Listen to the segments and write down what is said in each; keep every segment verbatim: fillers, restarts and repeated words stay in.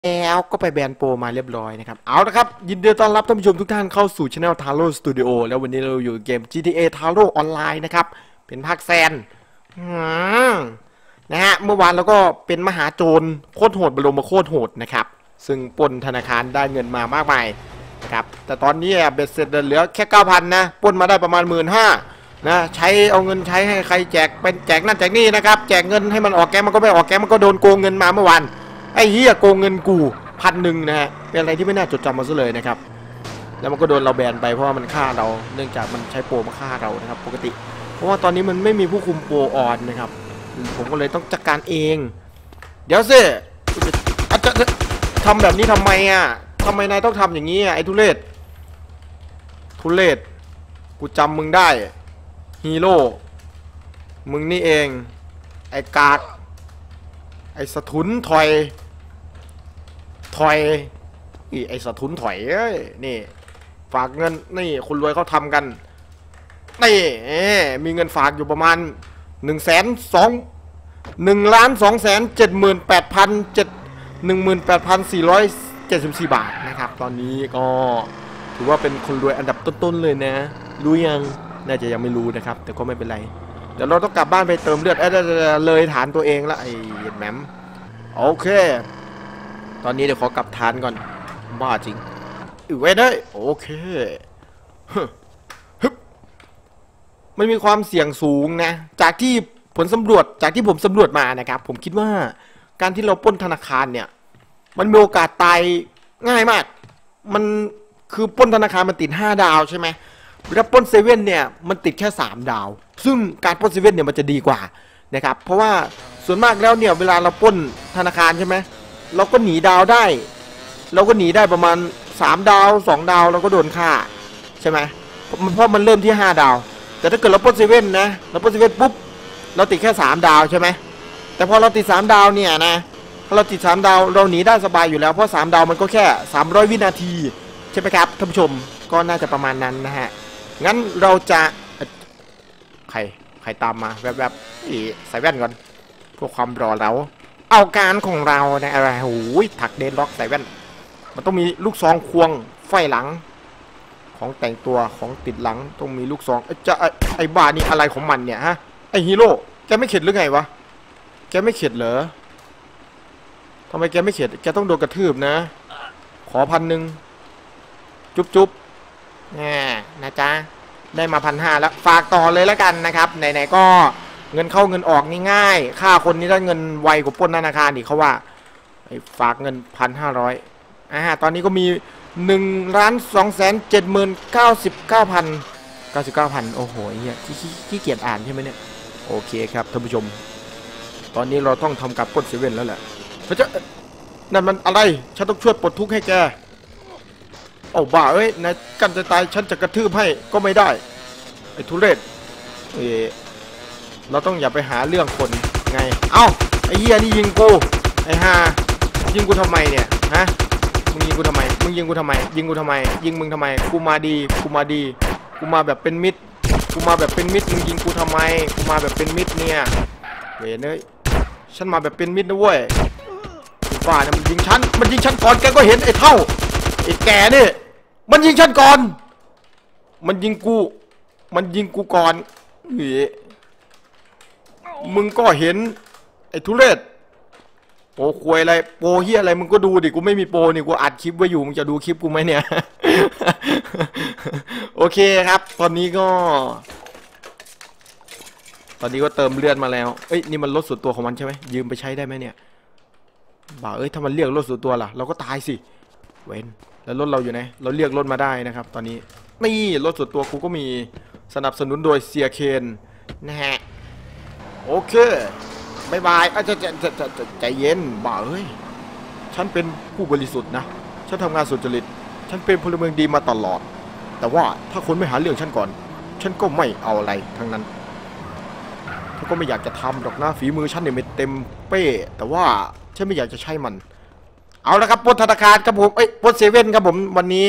แล้วก็ไปแบนโปรมาเรียบร้อยนะครับเอาละครับยินดีต้อนรับท่านผู้ชมทุกท่านเข้าสู่ Channel Taro Studio แล้ววันนี้เราอยู่เกม จี ที เอ Taro Online นะครับเป็นภาคแซนนะฮะเมื่อวานเราก็เป็นมหาโจรโคตรโหดบรมโคตรโหดนะครับซึ่งปล้นธนาคารได้เงินมามากมายนะครับแต่ตอนนี้เบ็ดเสร็จเหลือแค่ เก้าพัน นะปล้นมาได้ประมาณ หนึ่งหมื่นห้าพัน นะใช้เอาเงินใช้ให้ใครแจกเป็นแจกนั่นแจกนี่นะครับแจกเงินให้มันออกแกมันก็ไม่ออกแกมันก็โดนโกงเงินมาเมื่อวานไอ้เหี้ยโกงเงินกูพันหนึ่งนะฮะเป็นอะไรที่ไม่น่าจดจำมาซะเลยนะครับแล้วมันก็โดนเราแบนไปเพราะว่ามันฆ่าเราเนื่องจากมันใช้โปรมาฆ่าเรานะครับปกติเพราะว่าตอนนี้มันไม่มีผู้คุมโปรออนนะครับผมก็เลยต้องจัดการเองเดี๋ยวสิอาจจะทำแบบนี้ทำไมอ่ะทำไมนายต้องทำอย่างนี้อ่ะไอ้ทุเรศทุเรศกูจำมึงได้ฮีโร่มึงนี่เองไอ้กากไอ้สะทุนถอยถอยอีไอ้สะทุนถอยเอ้ยนี่ฝากเงินนี่คนรวยเขาทำกันนี่มีเงินฝากอยู่ประมาณหนึ่งแสนสองหนึ่งล้านสองแสนเจ็ดหมื่นแปดพันเจ็ดหนึ่งหมื่นแปดพันสี่ร้อยเจ็ดสิบสี่บาทนะครับตอนนี้ก็ถือว่าเป็นคนรวยอันดับต้นๆเลยนะรู้ยังน่าจะยังไม่รู้นะครับแต่ก็ไม่เป็นไรเดี๋ยวเราต้องกลับบ้านไปเติมเลือดเอ้ยเลยฐานตัวเองละไอ้แหมมโอเคตอนนี้เดี๋ยวขอกลับฐานก่อนบ้าจริงอีเว้ยได้โอเคฮึบมันมีความเสี่ยงสูงนะจากที่ผลสำรวจจากที่ผมสำรวจมานะครับผมคิดว่าการที่เราปล้นธนาคารเนี่ยมันมีโอกาสตายง่ายมากมันคือปล้นธนาคารมันติดห้าดาวใช่ไหมแล้วปล้นเซเว่นเนี่ยมันติดแค่สามดาวซึ่งการปล้นเซเว่นเนี่ยมันจะดีกว่านะครับเพราะว่าส่วนมากแล้วเนี่ยเวลาเราปล้นธนาคารใช่ไหมเราก็หนีดาวได้เราก็หนีได้ประมาณสามดาวสองดาวเราก็โดนฆ่าใช่ไหมเพราะมันเริ่มที่ห้าดาวแต่ถ้าเกิดเราปล้นเซเว่นนะเราปล้นเซเว่นปุ๊บเราติดแค่สามดาวใช่ไหมแต่พอเราติดสามดาวเนี่ยนะพอเราติดสามดาวเราหนีได้สบายอยู่แล้วเพราะสามดาวมันก็แค่สามร้อยวินาทีใช่ไหมครับท่านผู้ชมก็น่าจะประมาณนั้นนะฮะงั้นเราจะใครใครตามมาแวบๆใส่แว่นก่อนเพื่อความรอเราเอาการของเราในอะไรโอ้ยถักเดนล็อกใส่แว่นมันต้องมีลูกซองควงไฟหลังของแต่งตัวของติดหลังต้องมีลูกซองจะไอ้บ้านี่อะไรของมันเนี่ยฮะไอ้ฮีโร่แกไม่เข็ดหรือไงวะแกไม่เข็ดเหรอทำไมแกไม่เข็ดแกต้องโดนกระทืบนะขอพันหนึ่งจุ๊บจุ๊บแน่นะจ๊ะได้มาพันห้าแล้วฝากต่อเลยแล้วกันนะครับไหนๆก็เงินเข้าเงินออกนี่ง่ายค่าคนนี้ได้เงินไวกว่าปล้นธนาคารอีกเขาว่าฝากเงินพันห้าร้อยอ่าตอนนี้ก็มีหนึ่งล้านสองแสนเจ็ดหมื่นเก้าสิบเก้าพันเก้าสิบเก้าพันโอ้โหเฮียที่ที่เกียจอ่านใช่ไหมเนี่ยโอเคครับท่านผู้ชมตอนนี้เราต้องทำการปล้นเซเว่นแล้วแหละเพราะจะนั่นมันอะไรฉันต้องช่วยปลดทุกข์ให้แกโอ้บ้าเอ้ยนายกันจะตายฉันจะกระทืบให้ก็ไม่ได้ไอ้ทุเรศเออเราต้องอย่าไปหาเรื่องคนไงเอ้าไอ้เหี้ยนี่ยิงกูไอ้ห่ายิงกูทำไมเนี่ยฮะมึงยิงกูทำไมมึงยิงกูทำไมยิงกูทำไมยิงมึงทำไมกูมาดีกูมาดีกูมาแบบเป็นมิตรกูมาแบบเป็นมิตรมึงยิงกูทำไมกูมาแบบเป็นมิตรเนี่ยเว้ยเนยฉันมาแบบเป็นมิตรนะเว้ยบ้าเนี่ยมันยิงฉันมันยิงฉันก่อนแกก็เห็นไอ้เท่าไอ้แกนี่มันยิงฉันก่อนมันยิงกูมันยิงกูก่อนเฮ้ยมึงก็เห็นไอ้ทุเรศโปรควยอะไรโปรเฮียอะไรมึงก็ดูดิกูไม่มีโปรนี่กูอัดคลิปไว้อยู่มึงจะดูคลิปกูไหมเนี่ย โอเคครับตอนนี้ก็ตอนนี้ก็เติมเลือดมาแล้วเอ้ยนี่มันรถส่วนตัวของมันใช่ไหมยืมไปใช้ได้ไหมเนี่ยบ่าเอ้ยถ้ามันเรียกรถส่วนตัวล่ะเราก็ตายสิเว้นแล้วรถเราอยู่ไหนเราเรียกรถมาได้นะครับตอนนี้นี่รถส่วนตัวกูก็มีสนับสนุนโดยเซียเคนนะฮะโอเคบายบายอาจจะจะจะจะใจเย็นบ่าเอ้ยฉันเป็นผู้บริสุทธิ์นะฉันทำงานสุจริตฉันเป็นพลเมืองดีมาตลอดแต่ว่าถ้าคนไม่หาเรื่องฉันก่อนฉันก็ไม่เอาอะไรทั้งนั้นฉันก็ไม่อยากจะทำหรอกนะฝีมือฉันเนี่ยไม่เต็มเป้แต่ว่าฉันไม่อยากจะใช้มันเอาละครับปล้นธนาคารครับผมเอ้ยปล้นเซเว่นครับผมวันนี้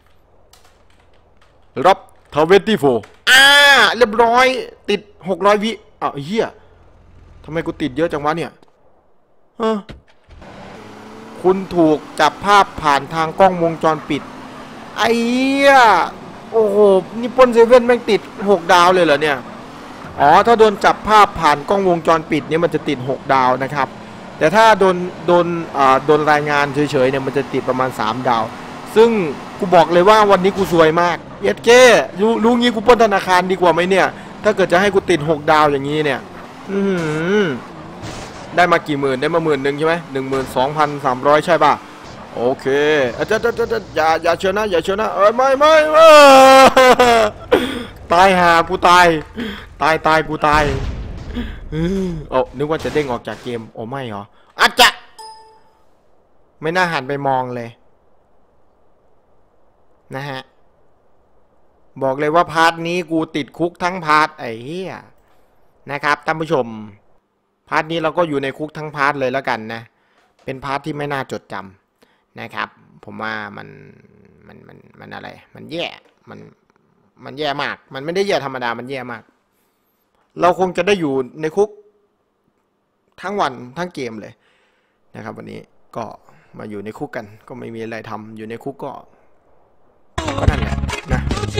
รับทเวนตี้โฟอ่าเรียบร้อยติดหกร้อยวิอ้าวเฮียทำไมกูติดเยอะจังวะเนี่ยฮะโคคุณถูกจับภาพผ่านทางกล้องวงจรปิดไอ้เหี้ยโอ้โหนี่ปล้นเซเว่นแม่งติดหกดาวเลยเหรอเนี่ยอ๋อถ้าโดนจับภาพผ่านกล้องวงจรปิดเนี่ยมันจะติดหกดาวนะครับแต่ถ้าโดนโดนอ่าโดนรายงานเฉยๆเนี่ยมันจะติดประมาณสามดาวซึ่งกูบอกเลยว่าวันนี้กูซวยมากเย็ดเก้รู้รู้งี้กูปล้นธนาคารดีกว่าไหมเนี่ยถ้าเกิดจะให้กูติดหกดาวอย่างนี้เนี่ยอืมได้มากี่หมื่นได้มาหมื่นหนึ่งใช่ไหมหนึ่งหมื่นสองพันสามร้อยใช่ป่ะโอเคอาจารย์อย่าอย่าเชื่อนะอย่าเชื่อนะเออไม่ไม่เออตายหากูตายตายตายกูตายโอ้นึกว่าจะเด้งออกจากเกมโอ้ไม่เหรออาจจะไม่น่าหันไปมองเลยนะฮะบอกเลยว่าพาร์ทนี้กูติดคุกทั้งพาร์ทไอ้เหี้ยนะครับท่านผู้ชมพาร์ทนี้เราก็อยู่ในคุกทั้งพาร์ทเลยแล้วกันนะเป็นพาร์ทที่ไม่น่าจดจำนะครับผมว่ามันมันมันมันอะไรมันแย่มันมันแย่มากมันไม่ได้แย่ธรรมดามันแย่มากเราคงจะได้อยู่ในคุกทั้งวันทั้งเกมเลยนะครับวันนี้ก็มาอยู่ในคุกกันก็ไม่มีอะไรทำอยู่ในคุกก็ก็นั่นแหละนะ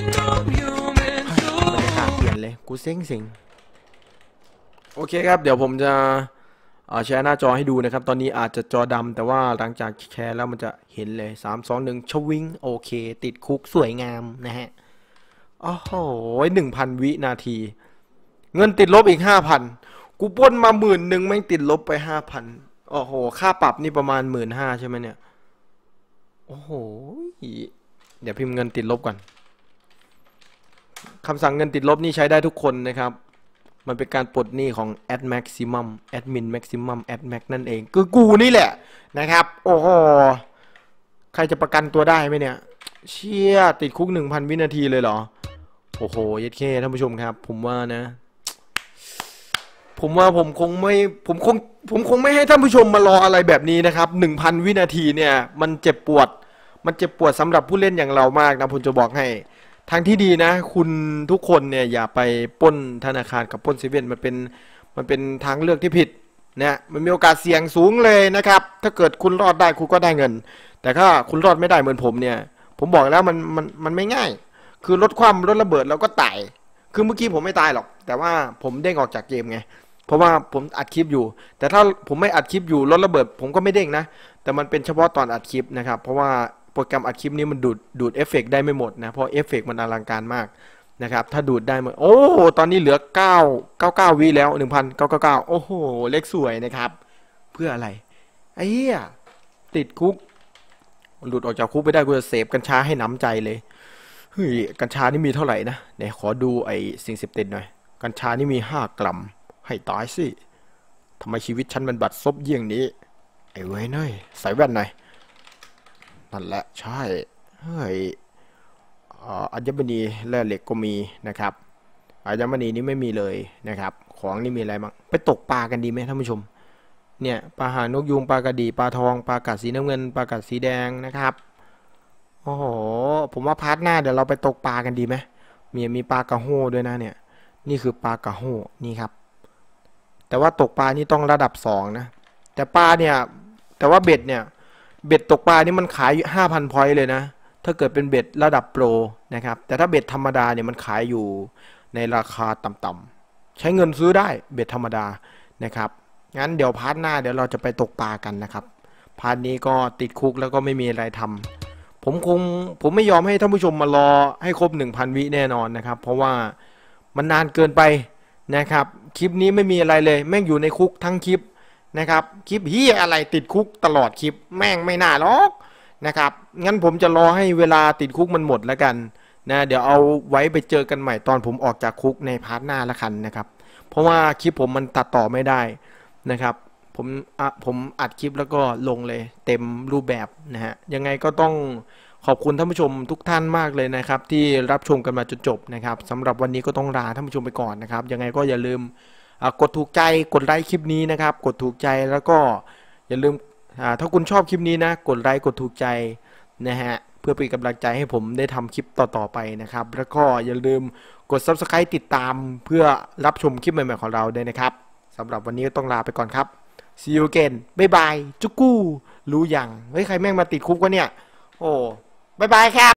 บรรยากาศเปลี่ยนเลยกูเซ็งเซ็งโอเคครับเดี๋ยวผมจะแชร์หน้าจอให้ดูนะครับตอนนี้อาจจะจอดำแต่ว่าหลังจากแชร์แล้วมันจะเห็นเลยสาม สอง หนึ่งชวิงโอเคติดคุกสวยงามนะฮะโอ้โหหนึ่งพันวินาทีเงินติดลบอีกห้าพันกูปล้นมาหมื่นหนึ่งแม่งติดลบไปห้าพันโอ้โหค่าปรับนี่ประมาณหมื่นห้าใช่ไหมเนี่ยโอ้โหเดี๋ยวพิมพ์เงินติดลบก่อนคำสั่งเงินติดลบนี่ใช้ได้ทุกคนนะครับมันเป็นการปลดหนี้ของ Ad Maximum Admin Maximum Ad Max นั่นเองคือกูนี่แหละนะครับโอ้โหใครจะประกันตัวได้ไหมเนี่ยเชี่ยติดคุก หนึ่งพัน วินาทีเลยเหรอโอ้โหเย็ดแค่ท่านผู้ชมครับผมว่านะผมว่าผมคงไม่ผมคงผมคงไม่ให้ท่านผู้ชมมารออะไรแบบนี้นะครับ หนึ่งพัน วินาทีเนี่ยมันเจ็บปวดมันเจ็บปวดสำหรับผู้เล่นอย่างเรามากนะผมจะบอกให้ทางที่ดีนะคุณทุกคนเนี่ยอย่าไปปล้นธนาคารกับปล้นเซเว่นมันเป็นมันเป็นทางเลือกที่ผิดนะมันมีโอกาสเสี่ยงสูงเลยนะครับถ้าเกิดคุณรอดได้คุณก็ได้เงินแต่ถ้าคุณรอดไม่ได้เหมือนผมเนี่ยผมบอกแล้วมันมันมันไม่ง่ายคือลดความลดระเบิดแล้วก็ตายคือเมื่อกี้ผมไม่ตายหรอกแต่ว่าผมเด้งออกจากเกมไงเพราะว่าผมอัดคลิปอยู่แต่ถ้าผมไม่อัดคลิปอยู่ลดระเบิดผมก็ไม่เด้งนะแต่มันเป็นเฉพาะตอนอัดคลิปนะครับเพราะว่าโปรแกรมอัดคลิปนี้มันดูดดูดเอฟเฟกต์ได้ไม่หมดนะเพราะเอฟเฟกต์มันอลังการมากนะครับถ้าดูดได้หมดโอ้ตอนนี้เหลือเก้า เก้า เก้าวิแล้ว หนึ่งพันเก้าร้อยเก้าสิบเก้า โอ้โหเลขสวยนะครับเพื่ออะไรไอ้เหี้ยติดคุกหลุดออกจากคุกไปได้กูจะเสพกัญชาให้หนำใจเลยเฮ้ยกัญชานี่มีเท่าไหร่นะเดี๋ยวขอดูไอ้สิ่งเสพติดหน่อยกัญชานี่มีห้ากรัมให้ตายสิทำไมชีวิตฉันมันบัดซบเยี่ยงนี้ไอ้เว้ยเนยใส่แว่นหน่อยนั่นแหละใช่เฮ้ยอัญมณีแร่เหล็กก็มีนะครับอัญมณีนี่ไม่มีเลยนะครับของนี่มีอะไรบ้างไปตกปลากันดีไหมท่านผู้ชมเนี่ยปลาหางนกยูงปลากระดีปลาทองปลากัดสีน้ำเงินปลากัดสีแดงนะครับโอ้โหผมว่าพาร์ทหน้าเดี๋ยวเราไปตกปลากันดีไหมมีมีปลากระโห้ด้วยนะเนี่ยนี่คือปลากระโห้นี่ครับแต่ว่าตกปลานี่ต้องระดับสองนะแต่ปลาเนี่ยแต่ว่าเบ็ดเนี่ยเบ็ดตกปลานี่มันขายอยู่ห้าพันพอยต์เลยนะถ้าเกิดเป็นเบ็ดระดับโปรนะครับแต่ถ้าเบ็ดธรรมดาเนี่ยมันขายอยู่ในราคาต่ำๆใช้เงินซื้อได้เบ็ดธรรมดานะครับงั้นเดี๋ยวพาร์ทหน้าเดี๋ยวเราจะไปตกปลากันนะครับพาร์ทนี้ก็ติดคุกแล้วก็ไม่มีอะไรทำผมคงผมไม่ยอมให้ท่านผู้ชมมารอให้ครบ หนึ่งพัน วิแน่นอนนะครับเพราะว่ามันนานเกินไปนะครับคลิปนี้ไม่มีอะไรเลยแม่งอยู่ในคุกทั้งคลิปนะครับคลิปเฮียอะไรติดคุกตลอดคลิปแม่งไม่น่าหรอกนะครับงั้นผมจะรอให้เวลาติดคุกมันหมดแล้วกันนะเดี๋ยวเอาไว้ไปเจอกันใหม่ตอนผมออกจากคุกในพาร์ทหน้าละกันนะครับเพราะว่าคลิปผมมันตัดต่อไม่ได้นะครับผมอ่ะผมอัดคลิปแล้วก็ลงเลยเต็มรูปแบบนะฮะยังไงก็ต้องขอบคุณท่านผู้ชมทุกท่านมากเลยนะครับที่รับชมกันมาจนจบนะครับสำหรับวันนี้ก็ต้องลาท่านผู้ชมไปก่อนนะครับยังไงก็อย่าลืมกดถูกใจกดไลค์คลิปนี้นะครับกดถูกใจแล้วก็อย่าลืมถ้าคุณชอบคลิปนี้นะกดไลค์กดถูกใจนะฮะเพื่อเป็นกำลังใจให้ผมได้ทำคลิปต่อๆไปนะครับแล้วก็อย่าลืมกด ซับสไครบ์ ติดตามเพื่อรับชมคลิปใหม่ๆของเราด้วยนะครับสำหรับวันนี้ก็ต้องลาไปก่อนครับ see you again บ๊ายบายจุกกู้รู้ยังเฮ้ยใครแม่งมาติดคุกวะเนี่ยโอ้บายบายครับ